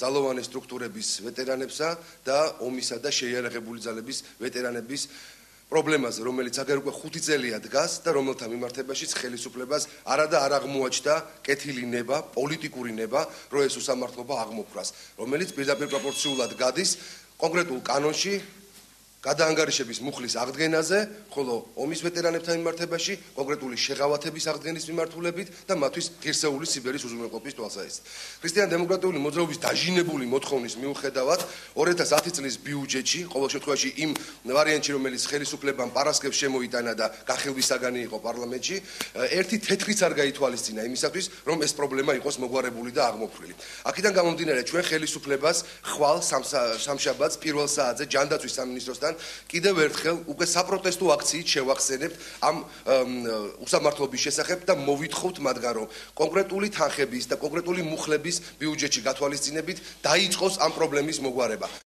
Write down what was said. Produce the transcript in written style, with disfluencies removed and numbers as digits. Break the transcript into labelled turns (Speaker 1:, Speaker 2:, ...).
Speaker 1: ძალოვანი სტრუქტურების ვეტერანებსა და ომისა და შეიარაღებული ძალების ვეტერანების პრობლემაზე, რომელიც აგერ უკვე 5 წელია დგას და რომელთა მიმართებაშიც ხელისუფლებას არა და არ აღმოაჩნდა კეთილი ნება, პოლიტიკური ნება, რომ ეს უსამართლობა აღმოფხვრას, რომელიც პირდაპირ პროპორციულად გადის კონკრეტულ კანონში გადაანგარიშების მუხლის აღდგენაზე, ხოლო ომის ვეტერანებთან მიმართებაში კონკრეტული შეღავათების აღდგენის მიმართულებით და მათთვის ღირსეული სიბერის უზრუნველყოფის თვალსაზრისით. ქრისტიან-დემოკრატიული მოძრაობის დაჟინებული მოთხოვნის მიუხედავად 2010 წლის ბიუჯეტში, ყოველ შემთხვევაში იმ ვარიანტში, რომელიც ხელისუფლებამ პარასკევს შემოიტანა და გახილვის საგანი იყო პარლამენტში, ერთი თეთრიც არ გაითვალისწინა იმისათვის, რომ ეს პრობლემა იყოს მოგვარებული და აღმოფხვრილი. აქედან გამომდინარე, ჩვენ ხელისუფლებას ხვალ სამშაბათს პირველ საათზე ჯანდაცვის სამინისტროსთან კიდევ ერთხელ უკვე საპროტესტო აქციით შევახსენებთ ამ უსამართლობის შესახებ და მოვითხოვთ მათგან, რომ კონკრეტული თანხების და კონკრეტული მუხლების ბიუჯეტში გათვალისწინებით დაიწყოს ამ პრობლემის მოგვარება.